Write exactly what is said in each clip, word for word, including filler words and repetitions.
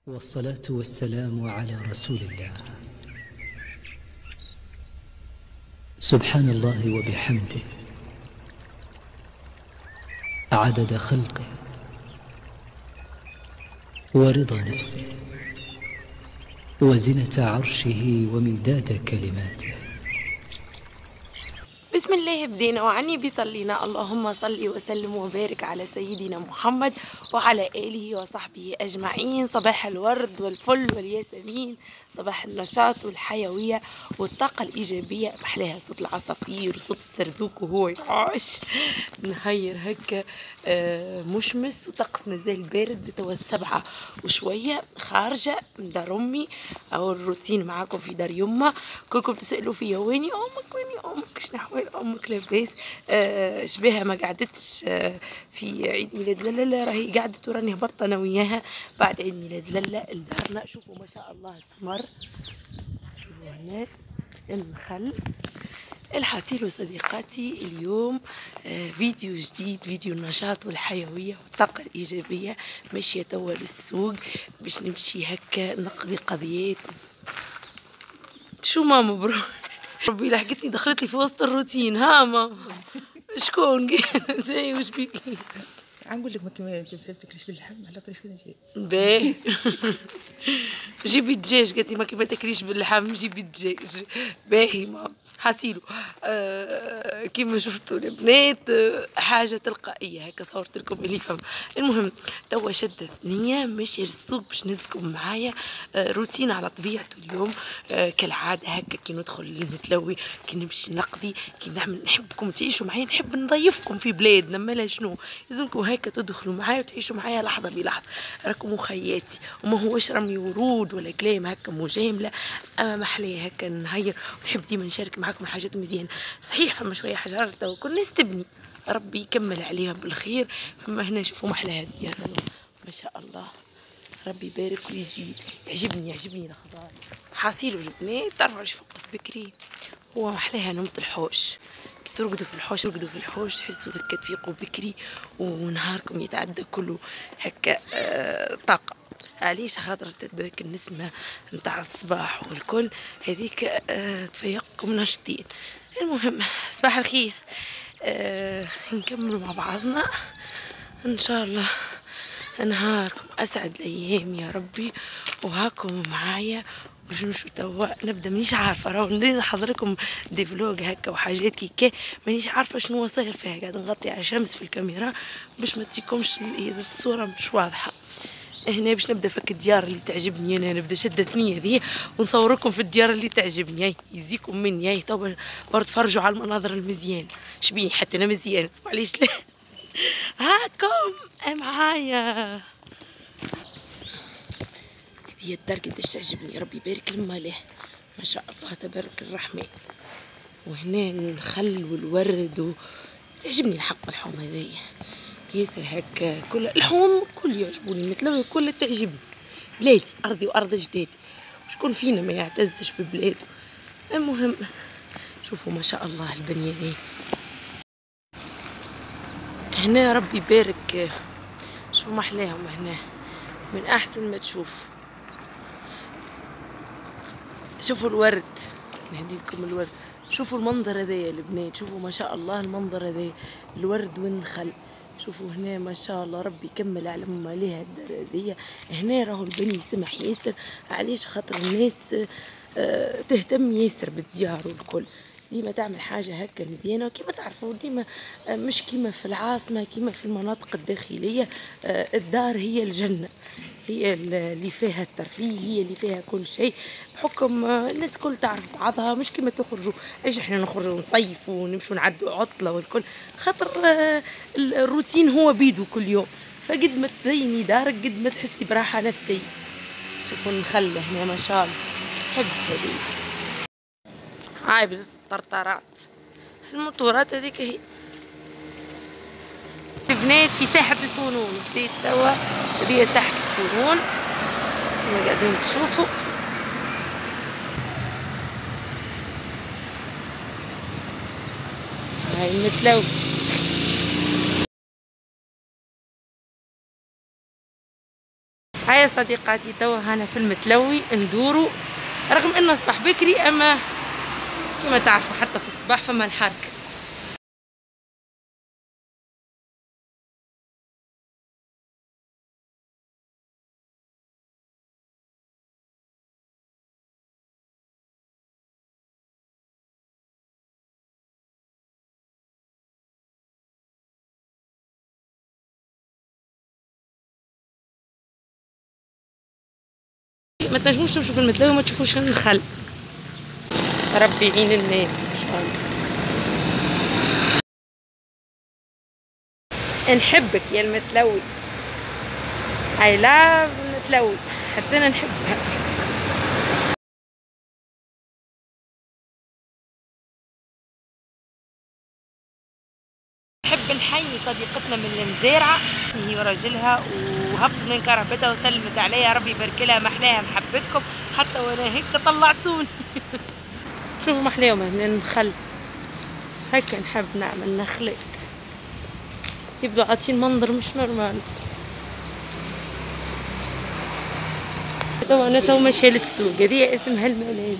والصلاة والسلام على رسول الله. سبحان الله وبحمده عدد خلقه ورضا نفسه وزنة عرشه ومداد كلماته. بسم الله بدينا وعني بيصلينا. اللهم صل وسلم وبارك على سيدنا محمد وعلى آله وصحبه أجمعين. صباح الورد والفل والياسمين، صباح النشاط والحيوية والطاقة الإيجابية. محلاها صوت العصافير وصوت السردوك وهو يعاش نهير هكا مشمس، وطقس مازال بارد. توا السبعة وشوية خارجة من دار أمي أو الروتين معاكم في دار يمه. كلكم تسألوا فيا ويني أمك ويني أمك شنو أحوال أمك؟ لاباس؟ آه شبيها ما قعدتش آه في عيد ميلاد لالا، لا راهي قعدت وراني هبطت أنا وياها بعد عيد ميلاد لالا لدارنا. شوفوا ما شاء الله الثمر، شوفوا هنا النخل. الحصيل صديقاتي اليوم آه فيديو جديد، فيديو النشاط والحيوية والطاقة الإيجابية. ماشية توا للسوق باش نمشي هكا نقضي قضيات. شو ماما برو ربي لحقتني دخلتني في وسط الروتين. ها ماما شكون زي وش بيك؟ نقول لك ما كما تاكليش باللحم على طريف الدجاج. باهي جيبي الدجاج. قالت لي ما كيما تاكليش باللحم جيبي الدجاج. باهي ماما حاسيلو. آه كيما شفتوا البنات آه حاجه تلقائيه هكا صورت لكم اللي فهم. المهم توا شدت نيه ماشيه للسوق باش نزكم معايا. آه روتين على طبيعته اليوم. آه كالعاده هكا كي ندخل المتلوي كي نمشي نقضي كي نعمل. نحبكم تعيشوا معايا، نحب نضيفكم في بلادنا. مالا شنو لازمكم هكا تدخلوا معايا وتعيشوا معايا لحظه بلحظه. راكم خياتي وما هوش رمي ورود ولا كلام هكا مجامله، اما محليه هكا نهير ونحب ديما نشارك معاكم الحاجات مزيانه. صحيح فما شويه حجار تو كل الناس تبني، ربي يكمل عليها بالخير. فما هنا شوفوا محلاها الديار ما شاء الله، ربي يبارك ويزيد. يعجبني يعجبني الخضار. حاصيل البنات تعرفوا علاش فقت بكري؟ هو محلاها نومة الحوش. كي ترقدوا في الحوش ترقدوا في الحوش تحسوا هكا تفيقوا بكري ونهاركم يتعدى كله هكا آه طاقة. علاش؟ خاطر تذاك النسمة نتاع الصباح والكل هذيك آه تفيقكم ناشطين. المهم صباح الخير. آه نكملوا مع بعضنا ان شاء الله. نهاركم اسعد الايام يا ربي وهاكم معايا. باش نمشوا توا نبدا. مانيش عارفه راهو ندير نحضرلكم دي فلوق هكا وحاجات كيكا. مانيش عارفه شنو صاير فيها. قاعد نغطي على الشمس في الكاميرا باش ما تجيكمش الصوره مش واضحه. هنا باش نبدا فك الديار اللي تعجبني انا. نبدا شده ثنيه ذي ونصوركم في الديار اللي تعجبني. هاي يزيكم مني. هاي تو برا تفرجوا على المناظر المزيان. شبيني حتى انا مزيان وعليش لا. هاكم معايا. هي الدار قداش تعجبني. ربي يبارك لما له ما شاء الله تبارك الرحمن. وهنا النخل والورد و... تعجبني الحق الحوم هذيا ياسر هكا. كل الحوم كل يعجبوني المتلوي كل تعجبني. بلادي ارضي وارض جدادي. شكون فينا ما يعتزش ببلاده؟ المهم شوفوا ما شاء الله البنيه ذي هنا. ربي يبارك. شوفوا محلاهم هنا من احسن ما تشوف. شوفوا الورد نهدي لكم الورد. شوفوا المنظر هذايا البنات. شوفوا ما شاء الله المنظر هذايا الورد والنخل. شوفوا هنا ما شاء الله ربي يكمل على ما ليها الدار هذيا. هنا راهو البني سمح ياسر. علاش؟ خاطر الناس آه تهتم ياسر بالديار والكل. ديما تعمل حاجة هكا مزيانة. كيما تعرفوا ديما آه مش كيما في العاصمة كيما في المناطق الداخلية. آه الدار هي الجنة، هي اللي فيها الترفيه، هي اللي فيها كل شيء. بحكم الناس كل تعرف بعضها. مش كيما تخرجوا ايش احنا نخرجوا نصيفوا ونمشوا نعدوا عطلة والكل. خاطر الروتين هو بيدو كل يوم. فقد ما تزيني دارك قد ما تحسي براحة نفسية. شوفوا النخل هنا ما شاء الله. حب هذي. هاي بس الطرطرات المطورات هذيك هي. البنات في ساحة الفنون بديت توا. هذه ساحة الفنون كما قاعدين تشوفوا. هاي المتلو. هيا صديقاتي توا هنا في المتلوي ندورو، رغم انه صباح بكري اما كما تعرفوا حتى في الصباح فما الحركة. ما تنجموش تمشوا في المتلوي وما تشوفوش النخل. ربي يعين الناس ان شاء الله. نحبك يا المتلوي. I love المتلوي، حتى انا نحبها. نحب نحيي صديقتنا من المزارعة، هي وراجلها، وهبطت من كرهبتها وسلمت عليها، ربي يبارك لها، محلاها محبتكم، حتى وانا هيك طلعتوني. شوفوا محلاهم من النخل، هكا نحب نعمل نخلات، يبدو عاطين منظر مش نورمال. تو انا تو ماشية للسوق، هذه اسمها الملاج.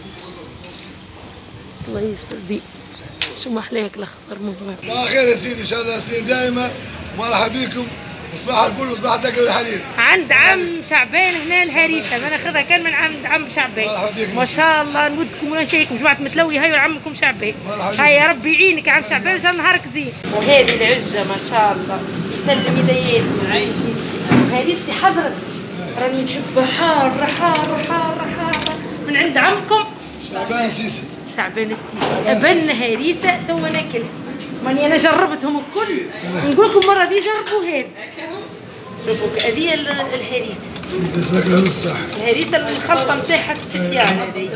الله يسعدك. شو محلاك الاخضر مبارك. الله خير يا سيدي، ان شاء الله سنين دائمه، مرحبا بكم، وصباح الفل وصباح الدقه والحليب. عند عم شعبان هنا الهريسه، ما ناخذها كان من عند عم شعبان. مرحبا بكم. ما شاء الله نودكم ونشيكم جماعه متلوي، هاي عمكم شعبان. هاي يا ربي يعينك يا عم شعبان، ان شاء الله نهارك زين. وهذه العجه ما شاء الله يسلم يدياتكم عايشي. هريستي حضرت راني نحبها حاره حاره حاره حاره من عند عمكم شعبان السيسي. شعبان السيسي أبن هريسة تو ناكلها، ماني أنا جربتهم الكل، نقول لكم مرة دي جربوا هذه. شوفوا هذه الهريسة. تاكلها بالصح. الهريسة الخلطة نتاعها سبيسيال هذه.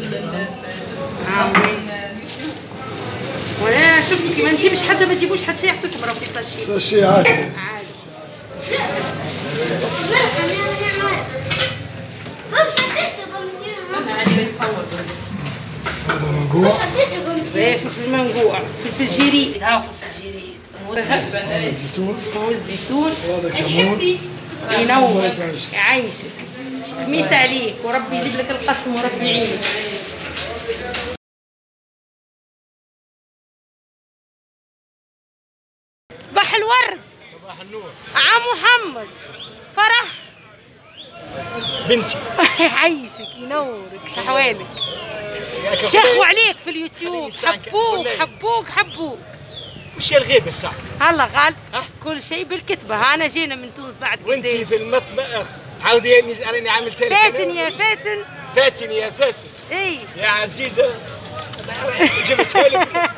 وأنا شفتوا كي ما نجيبش حتى ما تجيبوش حتى شيء يعطيكم راه في ساشي. ساشي عادي. عادي. هذا منقوع. ايه في المنقوع، في الفلجيريد، ها في الفلجيريد. هذا الزيتون. والزيتون. وهذا كمون. ينور يعيشك. خميس عليك وربي يجيب لك القسم وربي يعينك. صباح الورد. صباح النور. عم محمد. فرح. بنتي. يعيشك ينورك شحوالك. شخوا عليك في اليوتيوب، حبوك حبوك حبوك. وش الغيبة الساعة؟ هلا غال كل شيء بالكتبة. أنا جينا من تونس بعد قديش. وانتي في المطبخ عاودي راني عملت لك. فاتن يا فاتن. فاتن يا فاتن. اي يا عزيزة جبتها لك.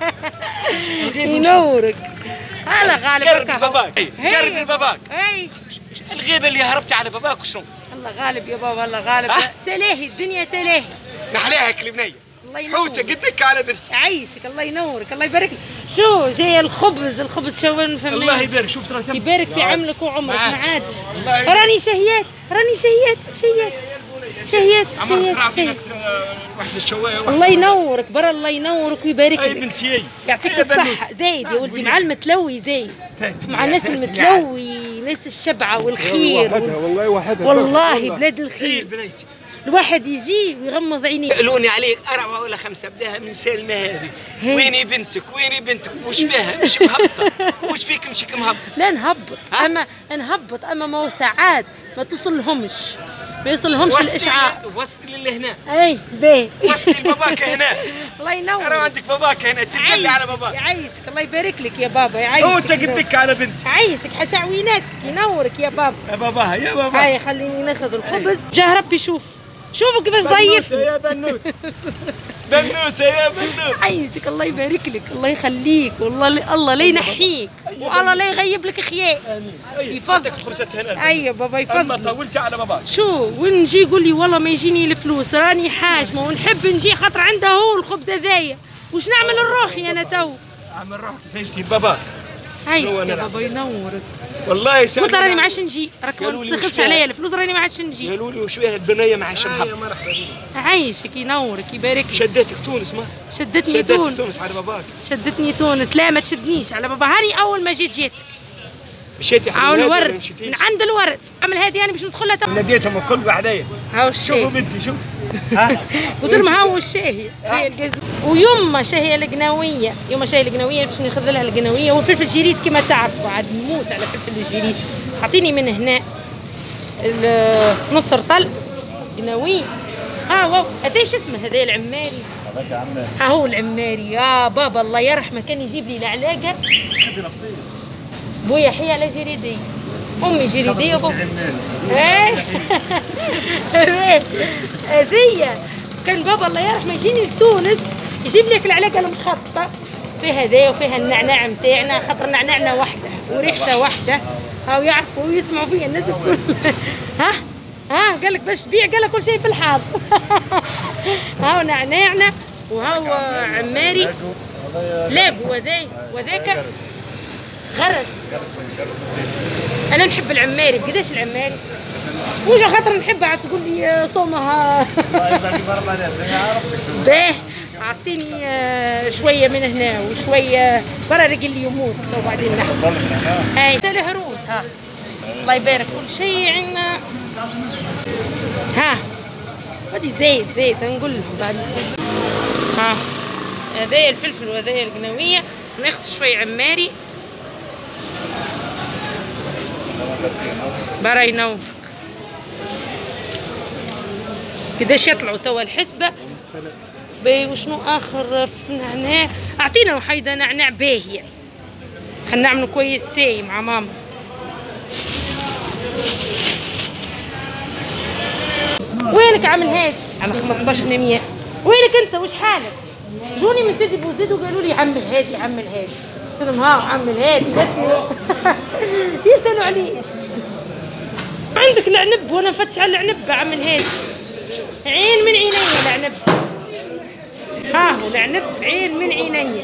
ينورك. هلا غالب قرب باباك. قرب باباك. اي الغيبة اللي هربتي على باباك وشنو؟ الله غالب يا بابا، الله غالب. تلاهي الدنيا تلاهي. نحلاها كلمنية. الله ينورك. حوته قدك على بنتي. عيشك الله ينورك، الله يبارك لك. شو جاي الخبز، الخبز شو نفهم. الله يبارك، شوف ترى يبارك في عمرك وعمرك ما عادش. راني شهيات راني شهيات شهيات شهيات شهيات شهيات. واحد الشوايه. الله ينورك برا، الله ينورك ويبارك اي لك. بنتي يعطيك الصحة. زايد يا ولدي مع المتلوي، زايد مع الناس المتلوي، ناس الشبعة والخير. وحدها والله وحدها. والله بلاد الخير. بنيتي الواحد يجي ويغمض عينيه. يسألوني عليك أربعة ولا خمسة بداها من سالمة هذه. ويني بنتك ويني بنتك وش بها مش مهبطة وش فيك مشيك مهبط. لا نهبط أما نهبط أما ما ساعات ما توصلهمش ما يوصلهمش الإشعاع. وصلي لهنا. أي باهي. وصلي لباباك هنا. الله ينور. أنا عندك باباك هنا تدلي على باباك. يعيشك الله يبارك لك يا بابا، يعيشك. هو تقدك على بنتي. يعيشك حشاويناتك ينورك يا بابا. يا باباها يا بابا. هاي خليني ناخذ الخبز. جاه ربي شوف شوفوا كيفاش ضيف يا بنوت. بنوتة يا بنوت. عايزك الله يبارك لك، الله يخليك، والله الله لا ينحيك، والله لا يغيب لك خياك. امين. يفضل خبزتها هنا. ايوه بابا يفضل. اما طولتي على باباك. شو ونجي يقول لي والله ما يجيني الفلوس، راني حاجمه ونحب نجي خاطر عنده هو الخبز هذايا، وش نعمل لروحي انا تو؟ عمل روحك زوجتي لباباك. عايشك يا بابا ينورك. والله يسألوني. قلت راني ما عادش نجي، راك ما تاخذش عليا الفلوس، راني ما عادش نجي. قالوا لي وش بها البنيه مع شمحب. عايشك ينورك يبارك لك. شدتك تونس ما شدتني شدتك تونس. تونس على باباك. شدتني تونس. لا ما تشدنيش على بابا، هاني اول ما جيت جيت مشيتي هاو الورد من عند الورد. عمل هادي انا باش ندخل لها تو. ناديتهم الكل بعدين. هاو الشاهي. شوفوا بنتي شوف. ها قلت لهم هاو الشاهي. ويما شاهيه القناويه، يما شاهيه القناويه باش ناخذ لها القناويه والفلفل الجريد كما تعرفوا عاد نموت على فلفل الجريد. اعطيني من هنا نص رطل قناوي. ها واو هذا ايش اسمه هذا العماري؟ هذاك عماري. ها هو العماري يا بابا الله يرحمه كان يجيب لي العلاقه. بويا حي على جريدي، امي جريديه وبابا ايه هذيا كان بابا الله يرحمه يجيني لتونس يجيب لك العلاقه المخططه فيها هذايا وفيها النعناع نتاعنا خاطر نعناعنا وحده وريحته وحده. هاو يعرفوا ويسمعوا فيا الناس الكل. ها ها قال لك باش تبيع قال لك كل شيء في الحاضر. هاو نعناعنا وهاو عماري لاقو وذاي وذاك غرس. انا نحب العماري. قداش العماري؟ وش خاطر نحبها عاد تقول لي صومها. باه اعطيني شويه من هنا وشويه برا رجل لي يموت وبعدين نحن هاي الهروس. ها الله يبارك كل شيء عندنا. ها هذه زيت زيت نقول لهم بعد. ها هذايا الفلفل وهذايا القناويه ناخذ شويه عماري برا ينوفك. قداش يطلعوا توا الحسبه باهي. وشنو اخر في نعناع؟ اعطينا وحيده نعناع باهيه خلينا نعملوا كويس تاي مع ماما. وينك عامل هيك؟ على خمسطاش مية. وينك انت وش حالك؟ جوني من سيدي بوزيد وقالوا لي عمل هادي عمل هادي. قلت لهم ها عمل هادي يسالوا عليه. عندك العنب وانا نفتش على العنب عمل هادي. عين من عيني العنب. ها هو العنب عين من عيني.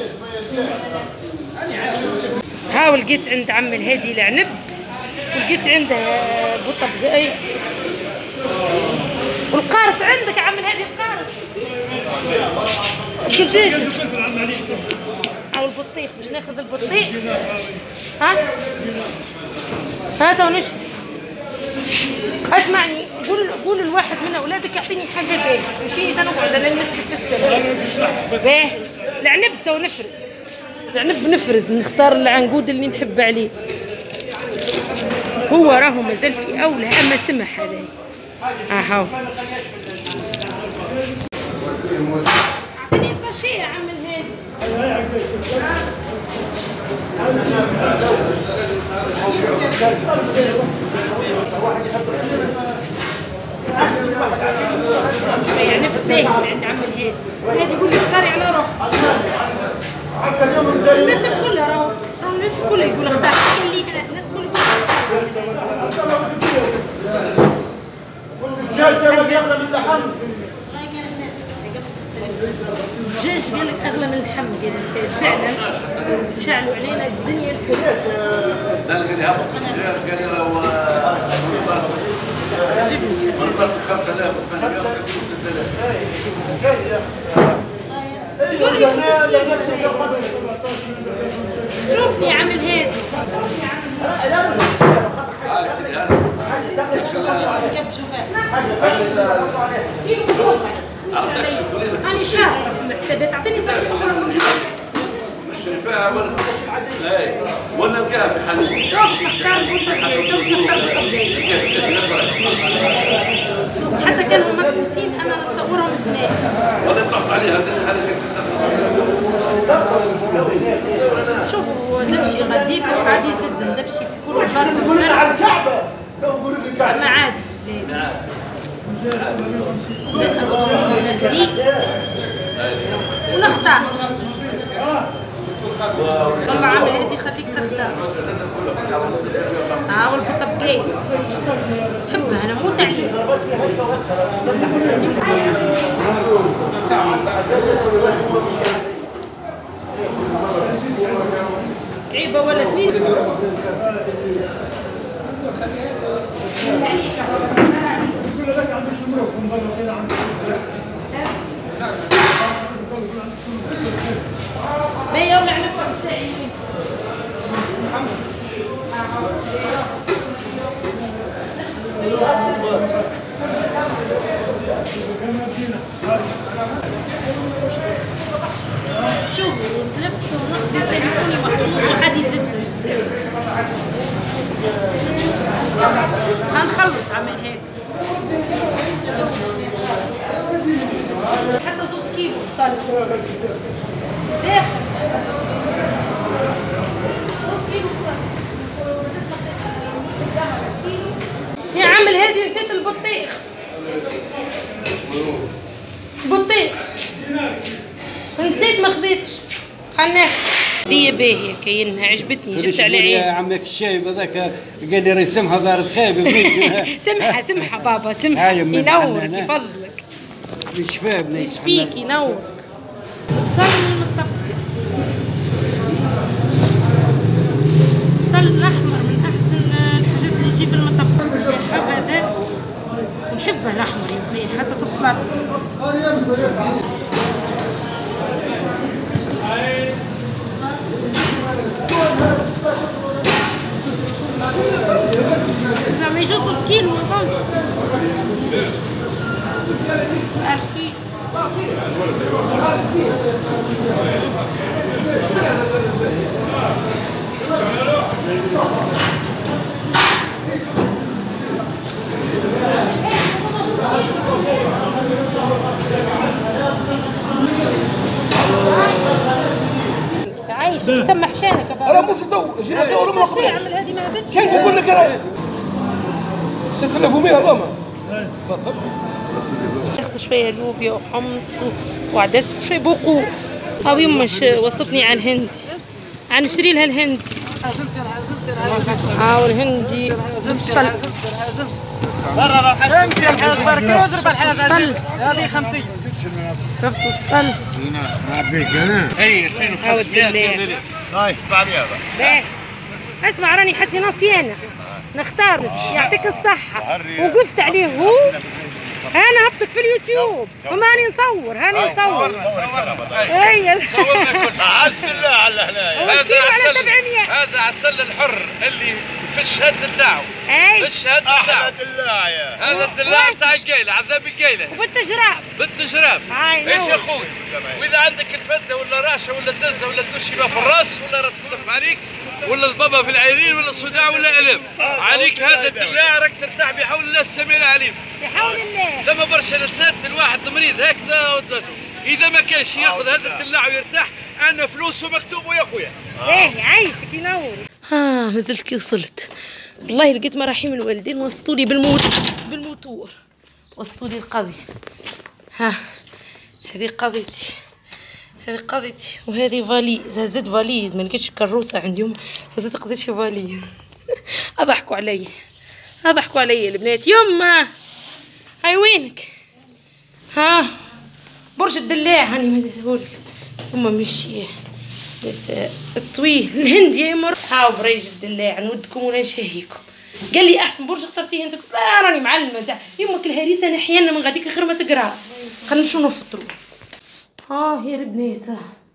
ها ولقيت عند عم الهادي العنب ولقيت عنده بطه بقاي والقارص. عندك عم الهادي القارص قداش؟ او البطيخ باش ناخذ البطيخ. ها هذا ونشتري. اسمعني قول قول لواحد من اولادك يعطيني حاجه باهيه ماشي نقعد انا نمسك في السر. باه العنب تو نفرز العنب نفرز نختار العنقود اللي نحب عليه. هو راهو مازال في اولى اما سمح هذا. اهو اعطيني ساشيه يا عم الهادي. يعني في باهي عند عم الهادي. الهادي يقول لي اختاري على روحك. الناس كلها راهو الناس كلها يقول اختار اللي هنا الناس كلها يقول الدجاج قال لك اغلى من اللحم فعلا. شعلوا علينا الدنيا الكل. لا قال لي هبط قال لي لو جبني والبلاصه خمسة آلاف وثمانية آلاف وستة آلاف. شوفني عامل هادي. اه سيدي هذا اعطيك شوكولاته انا شاهد المكتبات اعطيني نشري فيها ولا اي ولا نلقاها في حل. باش نختار باش نختار حتى كانوا مكبوسين انا نصورهم زمان ولا نقطع عليها زي هذا زي ستة. شوفوا دبشي غاديك عادي جدا. دبشي في كل برا على الكعبه ما عادي. ونختار والله عامل هادي خليك تختار. ها والبطه بكاي نحبها انا موت عليه. عيبه ولا ثمين ما يوم نعرف تاعي شوفوا تلفت ونقطة تليفوني محطوط وحد يشد. هنخلص عمل هيك. حتى زوز كيلو صار. ليه؟ زوز كيلو صار. يا عم الهادي نسيت البطيخ. بطيخ. نسيت ما خذيتش. خلنا ناخذ. هي باهية كاينها عجبتني جبت على عيني. يا عمك الشايب هذاك قال لي رسمها دار خايب. سمحة سمحة بابا سمحة ينورك يفضلك. يشفاك يشفيك ينورك. صار من المطبخ. صار الأحمر من أحسن الحاجات اللي يجي في المطبخ. نحب هذا ونحب الأحمر يمكن حتى في السلطة. لا ما يجوز كيلو والله. أكيد. عايش سمح شانك يا بابا. انا مش تو جينا تو ما شي عمل هذه ما زادش. كيف نقول لك انا ستة آلاف ومئة اللهم. تفضل. اخذ شويه لوبيا وحمص وعدس وشويه بقول. هاو يمش وصلتني على الهندي. نشري لها الهندي. هاو الهندي بالسطل. برا روح امشي يا الحاج بارك الله وزرب الحاج هذه خمسين. شفت السطل؟ عبيك انا. اي اثنين وخمسين. هاي بعديها بقى. اسمع راني حتى ناسيانه. نختار يعطيك الصحة. وقفت عليه هو. انا هبطك في اليوتيوب وماني نصور هاني نصور. اي صورنا كلنا. عزت الله على هنايا. هذا عسل هذا عسل الحر اللي في الشهد نتاعو. اي في الشهد نتاعو. احلى دلاعة. هذا الدلاع نتاع القيلة عذاب القيلة. وبالتجراب. بالتجراب. ايش يا اخوي؟ واذا عندك الفده ولا راشة ولا دزة ولا دوشيبة في الراس ولا راسك صف عليك ولا البابا في العينين ولا صداع ولا الم عليك هذا الدلاع راك ترتاح بحول الله السميع العليم. بحول الله. لما برشا نسات الواحد مريض هكذا ودلته اذا ما كانش ياخذ هذا الدلاع ويرتاح انا فلوسه مكتوبه يا خويا. ايه يعيشك ينور. ها مازلت كي وصلت والله لقيت مراحيم الوالدين وصلوا لي بالموت بالموتور وصلوا لي القضيه. ها هذه قضيتي هذه قضيتي وهذه فاليز. هزت فاليز ما لقيتش كروسه عندهم هزت قضيت شي فاليز. اضحكوا علي اضحكوا علي البنات. يما هاي وينك؟ ها برج الدلاع هاني مديتهولك. يما مشي بس الطويل الهندي يمر. هاو بريج الدلاع نودكم ولا نشهيكم. قال لي احسن برج اخترتيه انت. لا راني معلمه تاع يمك الهريسه نحيانا من غاديك خير ما تقراص. خلينا نمشيو نفطروا. اه يا البنات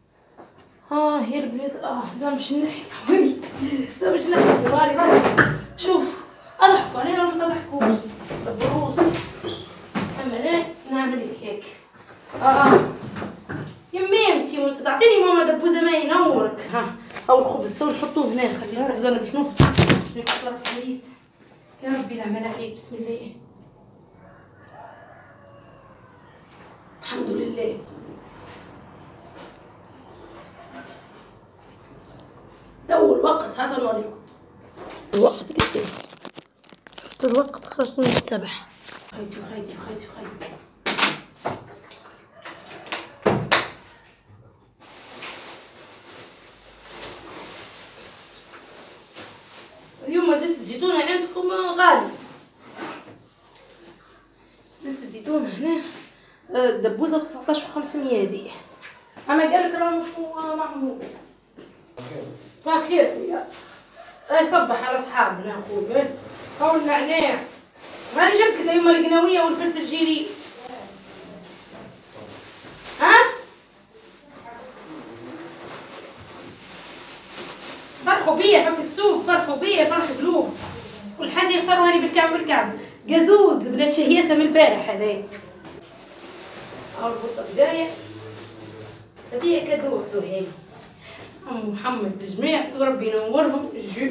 اه يا البنات اه زعما نحي حوالي زعما نحي حوالي. شوف اضحكوا علينا ولا ما تضحكوش. البروز اما لا نعمل لك هيك. اه اه يميمتي وانت تعطيني ماما دبوزه ما ينورك. ها او الخبز تو نحطوه هنا خليه نروح زانا باش نفطر باش نفطر في العريس. يا ربي العمل عليك بسم الله. الحمد لله بسم الله. تو الوقت هذا نوريكم الوقت قدام. شفتوا الوقت خرجت من السبح. خيتي وخيتي وخيتي وخيتي. اليوم زيت الزيتونة عندكم غالي. زيت الزيتونة هنا الدبوزة بتسعطاش وخمسمية هذه. أما قالك راه مش معمول. صباح الخير يا اي صبح على اصحابنا اخوي. هاو النعناع هاني جبت لك يما القناويه والفلفل الجيري. ها فرحوا بيا فك السوق فرحوا بيا فرحوا قلوب كل حاجه يختاروا هاني بالكعب بالكعب. قازوز البنات شهيتها من البارح هذاك. اربط بداية هذه كادو وحدوها أم محمد بالجميع وربي ينورهم الجو.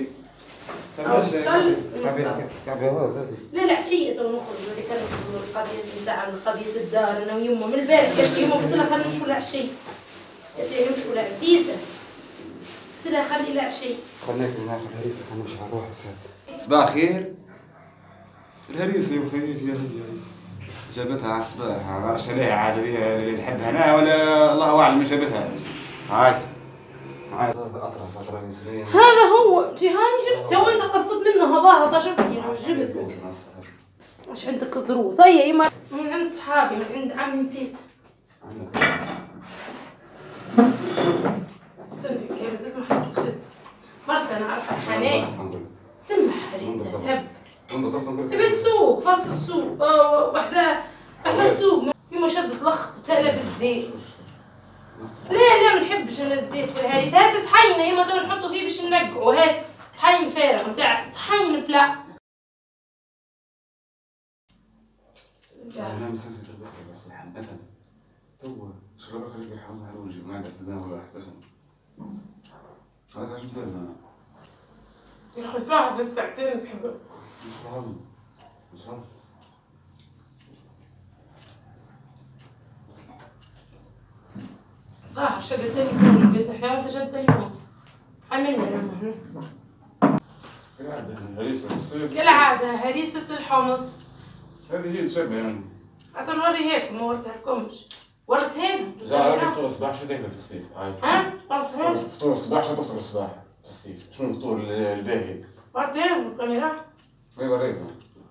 لا العشية تو نخرج اللي كانوا يقولوا القضية نتاع قضية الدار أنا ويما من البارح قالت لي يما قلت لها خلينا نمشوا العشية. قالت لي نمشوا لعزيزة. قلت لها خلي العشية. خليك ناخذ الهريسة خلينا نمشي على الروح الساعة. صباح الخير. الهريسة يا وفيه جابتها على الصباح ما نعرفش عليها عاد اللي نحبها انا ولا الله اعلم من جابتها. هاي هاي اطرف اطرف يسرين هذا هو جيهاني جبت تو انت قصدت منه هذا هذا شفتي جبت واش عندك زروس هيا يما من عند صحابي من عند عمي نسيت. استني كيف زلت ما حكيتش لسه مرتي انا عارفه حنان سمح هريسة تهب تبي السوق فصل السوق وحده وحده السوق يما شدت لخ تقلب الزيت. لا لا ما نحبش انا الزيت في الهريسه. هات صحينه يما تو نحطوا فيه باش ننقعوا. هات صحين فارغ نتاع صحين بلا لا مسلسل البحر بس الحين افهم تو شرب خليك يحاول على وجهي ما عندك تداول واحد افهم هذا ايش مثال انا يا اخي صاحب بس ساعتين تحبه مش فاهم مش فاهم صح شد التليفون قلت احنا وانت شد التليفون عملنا كالعادة هريسة الصيف كالعادة هريسة الحمص هذه هي تشبه يعني حتى نوريها لكم ما وريتهالكمش وريتها لنا لا عرفت فطور الصباح شو تاكله في الصيف عارف ها؟ وريتهاش فطور الصباح شو تفطر الصباح في الصيف شنو الفطور الباهي؟ وريتها لنا الكاميرا وي وريتها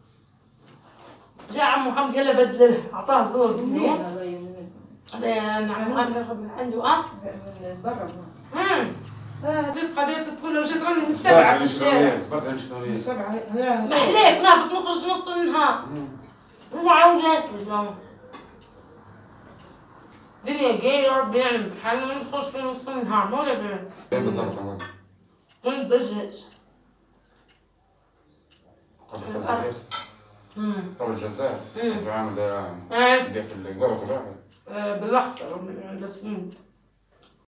جا عم محمد قال له بدله عطاه زور منين هذا عم محمد ناخذ من عنده اه من برا امم هذيك قضيتك كلها وجيت راني متبعه في الشارع صبرت على المشتريات محليك نهبط نخرج نص النهار نفعل قاتل الدنيا جاية ربي يعلم بحالنا نخرج في نص النهار ما ولا بين بالضبط وين الدجاج قبل الجزائر عامل اللي في القرى كلها بالاخضر بالاسمنت